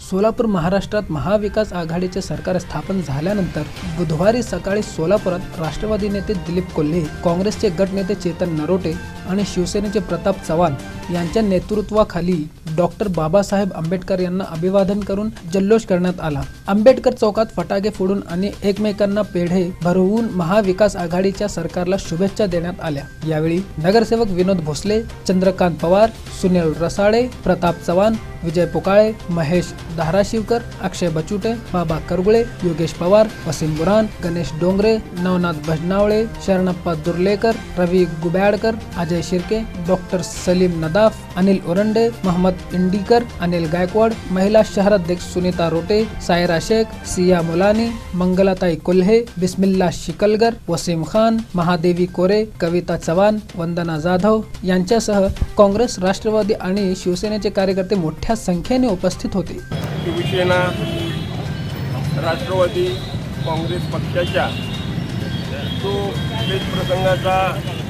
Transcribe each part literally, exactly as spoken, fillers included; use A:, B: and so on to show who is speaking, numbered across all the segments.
A: सोलापूर महाराष्ट्रात महाविकास आघाडीचे सरकार स्थापन झाल्यानंतर बुधवारी सकाळी सोलापुरात राष्ट्रवादी नेते दिलीप कोल्हे, काँग्रेसचे गटनेते चेतन नरोटे आणि शिवसेनेचे प्रताप चव्हाण यांच्या नेतृत्वाखाली डॉक्टर बाबासाहेब आंबेडकर यांना अभिवादन करून जल्लोष करण्यात आला। आंबेडकर चौकात फटाके फोडून आणि एकमेकांना पेढे भरवून महाविकास आघाडीच्या सरकारला शुभेच्छा देण्यात आल्या। यावेळी नगरसेवक विनोद भोसले, चंद्रकांत पवार, सुनील रसाळे, प्रताप चव्हाण, विजय पुकाळे, महेश धाराशिवकर, अक्षय बचुटे, बाबा करगुळे, योगेश पवार, वसीम बुरान, गणेश डोंगरे, नवनाथ भजनावळे, शरणप्पा दुर्लेकर, रवी गुब्याडकर, अजय शिर्के, डॉक्टर सलीम नदाफ, अनिल ओरंडे, मोहम्मद इंडीकर, अनिल गायकवाड, महिला शहराध्यक्ष सुनीता रोटे, सायरा शेख, सिया मुलानी, मंगलाताई कोल्हे, बिस्मिल्ला शिकलगर, वसीम खान, महादेवी कोरे, कविता चव्हाण, वंदना जाधव यांच्यासह काँग्रेस, राष्ट्रवादी आणि शिवसेनेचे कार्यकर्ते मोठ्या संख्येने उपस्थित होते।
B: शिवसेना, राष्ट्रवादी काँग्रेस पक्षाच्या जो पेच प्रसंगाचा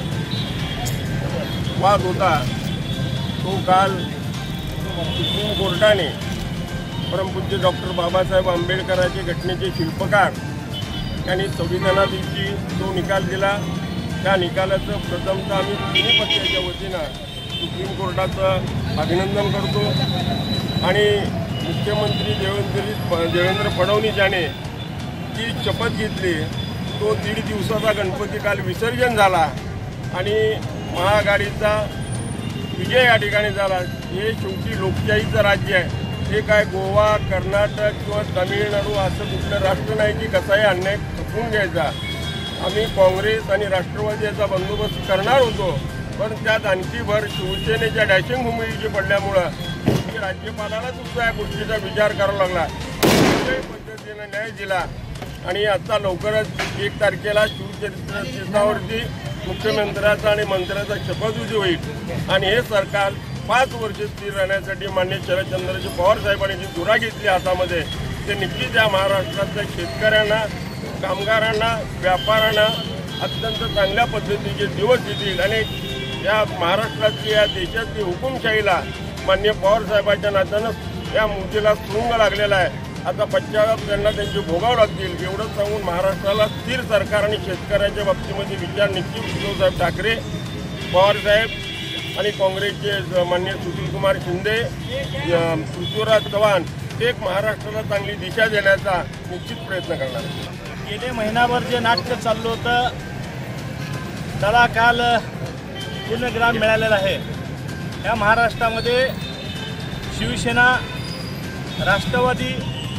B: वाद होता तो काल सुप्रीम कोर्टाने परमपूज्य डॉक्टर बाबासाहेब आंबेडकरांचे घटनेचे शिल्पकार यांनी संविधानादिवशी जो निकाल दिला त्या निकालाचं प्रथमतः आम्ही तिन्ही पक्षाच्या वतीनं सुप्रीम कोर्टाचं अभिनंदन करतो आणि मुख्यमंत्री देवेंद्र देवेंद्र फडणवीस यांनी जी शपथ घेतली तो दीड दिवसाचा गणपती काल विसर्जन झाला आणि महाआघाडीचा विजय या ठिकाणी झाला। हे शेवटी लोकशाहीचं राज्य आहे। हे काय गोवा, कर्नाटक किंवा तामिळनाडू असं कुठलं राष्ट्र नाही की कसाही अन्याय खपवून घ्यायचा। आम्ही काँग्रेस आणि राष्ट्रवादी याचा बंदोबस्त करणार होतो, पण त्यात आणखी भर शिवसेनेच्या डॅशिंग भूमिकेची पडल्यामुळं राज्यपालाला सुद्धा या गोष्टीचा विचार करावा लागला। कुठल्याही पद्धतीने न्याय दिला आणि आता लवकरच एक तारखेला शिवसेनेवरती मुख्यमंत्र्याचा आणि मंत्र्याचा शपथविधी होईल आणि हे सरकार पाच वर्ष स्थिर राहण्यासाठी मान्य शरदचंद्रजी पवार साहेबांनी जी धुरा घेतली हातामध्ये ते नक्कीच या महाराष्ट्रातल्या शेतकऱ्यांना, कामगारांना, व्यापाऱ्यांना अत्यंत चांगल्या पद्धतीचे दिवस येतील आणि या महाराष्ट्रातली या देशातली हुकुमशाहीला मान्य पवार साहेबांच्या नात्यानं या मुद्द्याला सुरुंग लागलेला आहे। आता पश्चाताप त्यांना त्यांचे भोगावं लागतील एवढंच सांगून महाराष्ट्राला स्थिर सरकार आणि शेतकऱ्याच्या बाबतीमध्ये विचार निश्चित उद्धवसाहेब ठाकरे, पवारसाहेब आणि काँग्रेसचे मान्य सुशीलकुमार शिंदे, पृथ्वीराज चव्हाण एक महाराष्ट्राला चांगली दिशा देण्याचा निश्चित प्रयत्न करणार आहे।
C: गेले महिनाभर जे नाट्य चाललं होतं त्याला काल पूर्णविराम मिळालेला आहे। या महाराष्ट्रामध्ये शिवसेना, राष्ट्रवादी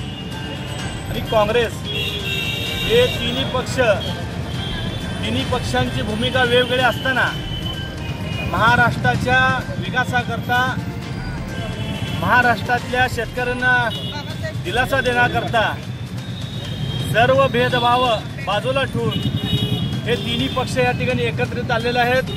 C: आणि काँग्रेस हे तिन्ही पक्ष तिन्ही पक्षांची भूमिका वेगवेगळी असताना महाराष्ट्राच्या विकासाकरता, महाराष्ट्रातल्या शेतकऱ्यांना दिलासा देण्याकरता सर्व भेदभाव बाजूला ठेवून हे तिन्ही पक्ष या ठिकाणी एकत्रित आलेले आहेत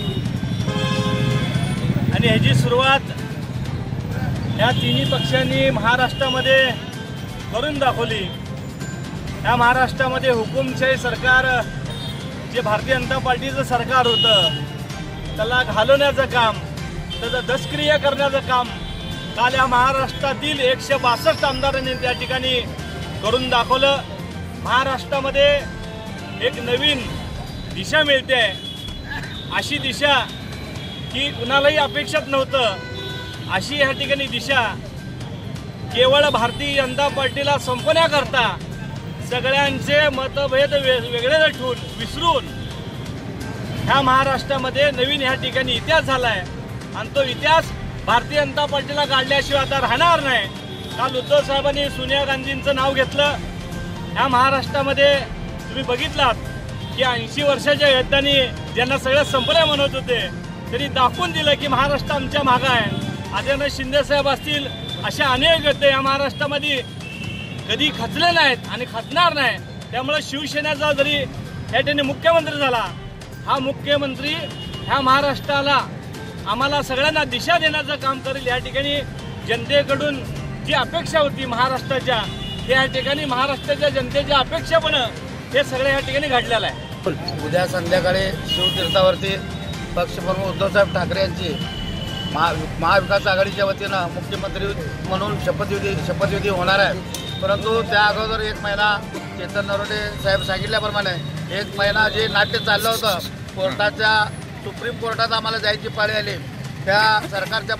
C: आणि ह्याची सुरुवात या तिन्ही पक्षांनी महाराष्ट्रामध्ये करून दाखवली। या महाराष्ट्रामध्ये हुकुमशाही सरकार जे भारतीय जनता पार्टीचं सरकार होतं त्याला घालवण्याचं काम, त्याचं दशक्रिय करण्याचं काम काल या महाराष्ट्रातील एकशे बासष्ट आमदारांनी त्या ठिकाणी करून दाखवलं। महाराष्ट्रामध्ये एक नवीन दिशा मिळते, अशी दिशा की कुणालाही अपेक्षित नव्हतं, अशी या ठिकाणी दिशा केवळ भारतीय जनता पार्टीला संपवण्याकरता सगळ्यांचे मतभेद वेगळे ठेवून विसरून ह्या महाराष्ट्रामध्ये नवीन ह्या ठिकाणी इतिहास झाला आहे आणि तो इतिहास भारतीय जनता पार्टीला काढल्याशिवाय आता राहणार नाही। काल उद्धव साहेबांनी सोनिया गांधींचं नाव घेतलं। ह्या महाराष्ट्रामध्ये तुम्ही बघितलात की ऐंशी वर्षाच्या युद्धांनी ज्यांना सगळं संपलं म्हणत होते त्यांनी दाखवून दिलं की महाराष्ट्र आमच्या मागं आहे। आदरणीय शिंदे साहेब असतील अशा अनेक गट या महाराष्ट्रामध्ये कधी खचले नाहीत आणि खचणार नाही। त्यामुळे शिवसेनेचा जरी या ठिकाणी मुख्यमंत्री झाला, हा मुख्यमंत्री ह्या महाराष्ट्राला आम्हाला सगळ्यांना दिशा देण्याचं काम करेल। या ठिकाणी जनतेकडून जी अपेक्षा होती महाराष्ट्राच्या ते या ठिकाणी महाराष्ट्राच्या जनतेच्या अपेक्षापणं हे सगळं या ठिकाणी घडलेलं आहे।
D: उद्या संध्याकाळी शिवतीर्थावरती पक्षप्रमुख उद्धवसाहेब ठाकरे यांची महा महाविकास आघाडीच्या वतीनं मुख्यमंत्री म्हणून शपथविधी शपथविधी होणार आहे। परंतु त्या अगोदर एक महिना चेतन नरोटे साहेब सांगितल्याप्रमाणे एक महिना जे नाट्य चाललं होतं कोर्टाच्या सुप्रीम कोर्टात आम्हाला जायची पाळी आली। त्या सरकारच्या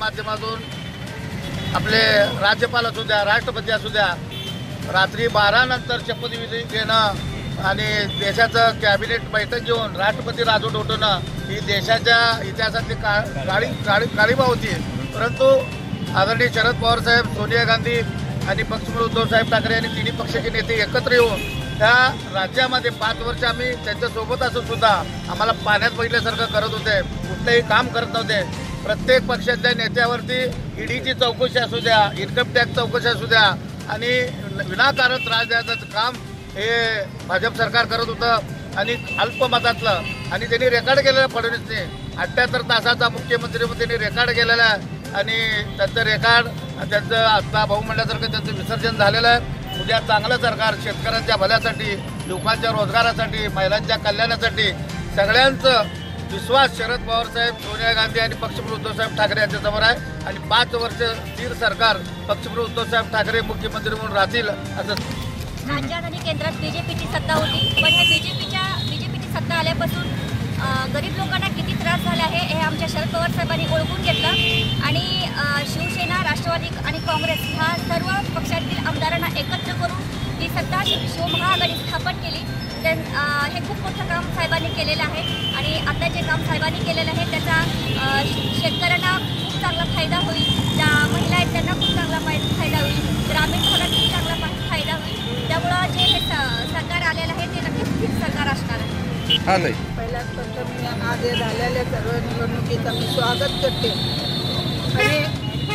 D: माध्यमातून आपले राज्यपाल असू द्या राष्ट्रपती असू द्या रात्री बारा नंतर शपथविधी घेणं आणि देशाचं कॅबिनेट बैठक घेऊन राष्ट्रपती राजवट उठवणं ही देशाच्या इतिहासातली का काळी काळी काळीमा होती। परंतु आदरणीय शरद पवार साहेब सोनिया गांधी आणि पक्षप्रमुख उद्धव साहेब ठाकरे आणि तिन्ही पक्षाचे नेते एकत्र येऊन त्या राज्यामध्ये पाच वर्ष आम्ही त्यांच्यासोबत असून सुद्धा आम्हाला पाण्यात बघितल्यासारखं करत होते, कुठलंही काम करत नव्हते। प्रत्येक पक्षातल्या नेत्यावरती ईडीची चौकशी असू द्या इन्कम टॅक्स चौकशी असू द्या आणि विनाकारण त्रास द्यायचं काम हे भाजप सरकार करत होतं आणि अल्पमतातलं आणि त्यांनी रेकॉर्ड केलेलं फडणवीसने अठ्ठ्याहत्तर तासाचा मुख्यमंत्री म्हणून त्यांनी रेकॉर्ड केलेला आहे आणि त्यांचं रेकॉर्ड त्यांचं आत्ता भाऊ म्हणल्यासारखं त्यांचं विसर्जन झालेलं आहे। उद्या चांगलं सरकार शेतकऱ्यांच्या भल्यासाठी लोकांच्या रोजगारासाठी महिलांच्या कल्याणासाठी सगळ्यांचं विश्वास शरद पवार साहेब सोनिया गांधी आणि पक्षप्रमुख उद्धव साहेब ठाकरे यांच्यासमोर आहे आणि पाच वर्ष स्थिर सरकार पक्षप्रमुख उद्धव साहेब ठाकरे मुख्यमंत्री म्हणून राहतील असं
E: राज्यात आणि केंद्रात बीजेपीची सत्ता होती। पण ह्या बीजेपीच्या बीजेपीची सत्ता आल्यापासून गरीब लोकांना किती त्रास झाला आहे हे आमच्या शरद पवार साहेबांनी ओळखून घेतलं आणि शिवसेना राष्ट्रवादी आणि काँग्रेस ह्या सर्व पक्षातील आमदारांना एकत्र करून ही सत्ता शिवमहाआघाडी स्थापन केली। हे खूप मोठं काम साहेबांनी केलेलं आहे आणि आता जे काम साहेबांनी केलेलं आहे त्याचा शेतकऱ्यांना खूप चांगला फायदा होईल, ज्या महिला आहेत त्यांना खूप चांगला फायदा होईल, ग्रामीण भागात खूप चांगला फायदा होईल। त्यामुळं जे हे सरकार आलेलं आहे ते नक्कीच स्थिर सरकार असणार आहे।
F: हा नाही
G: पहिल्याच प्रथम मी आज हे झालेल्या सर्व निवडणुकीचं मी स्वागत करते आणि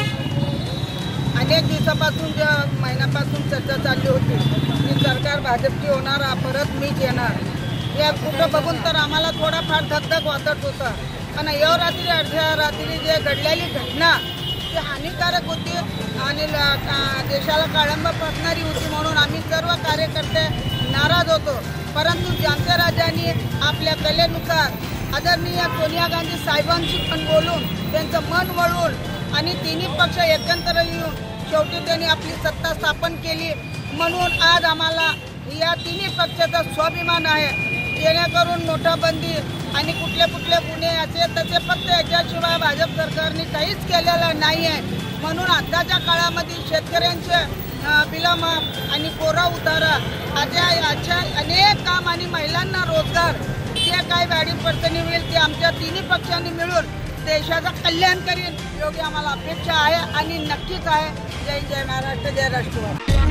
G: अनेक दिवसापासून ज्या महिन्यापासून चर्चा चालली होती की सरकार भाजपची होणार परत मीच येणार या कुठं बघून तर आम्हाला थोडाफार धकधक वाटत होता। पण एव रात्री अर्ध्या रात्री जे घडलेली घटना ती हानिकारक होती आणि देशाला काळंबा पसणारी होती म्हणून आम्ही सर्व कार्यकर्ते नाराज होतो। परंतु ज्यांच्या राज्यांनी आपल्या कलेनुसार आदरणीय सोनिया गांधी साहेबांशी पण बोलून त्यांचं मन वळवून आणि तिन्ही पक्ष एकत्र येऊन शेवटी त्यांनी आपली सत्ता स्थापन केली। म्हणून आज आम्हाला या तिन्ही पक्षाचा स्वाभिमान आहे। जेणेकरून नोटाबंदी आणि कुठले कुठले गुन्हे असे तसे फक्त याच्याशिवाय भाजप सरकारने काहीच केलेलं नाही आहे। म्हणून आताच्या काळामध्ये शेतकऱ्यांचे बिलामाफ आणि कोरा उतारा अशा अशा अनेक काम आणि महिलांना रोजगार जे काही वाढीव पडताना होईल ते आमच्या तिन्ही पक्षांनी मिळून देशाचं कल्याण करीन एवढी आम्हाला अपेक्षा आहे आणि नक्कीच आहे। जय जय महाराष्ट्र, जय राष्ट्रवादी।